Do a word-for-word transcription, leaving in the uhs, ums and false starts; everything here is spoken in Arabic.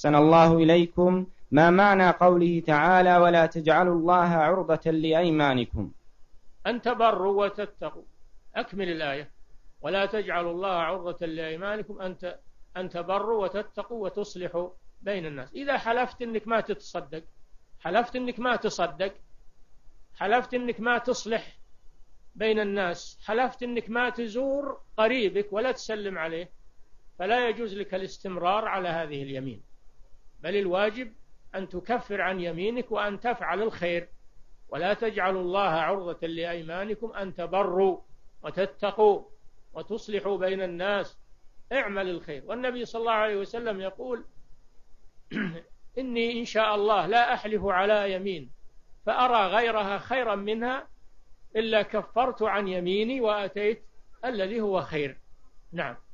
أحسن الله إليكم، ما معنى قوله تعالى ولا تجعلوا الله عرضة لأيمانكم؟ أن تبروا وتتقوا. أكمل الآية. ولا تجعلوا الله عرضة لأيمانكم أن أن تبروا وتتقوا وتصلحوا بين الناس. إذا حلفت أنك ما تتصدق، حلفت أنك ما تصدق، حلفت أنك ما تصلح بين الناس، حلفت أنك ما تزور قريبك ولا تسلم عليه، فلا يجوز لك الاستمرار على هذه اليمين، بل الواجب أن تكفر عن يمينك وأن تفعل الخير. ولا تجعلوا الله عرضة لأيمانكم أن تبروا وتتقوا وتصلحوا بين الناس، اعمل الخير. والنبي صلى الله عليه وسلم يقول إني إن شاء الله لا أحلف على يمين فأرى غيرها خيرا منها إلا كفرت عن يميني وأتيت الذي هو خير. نعم.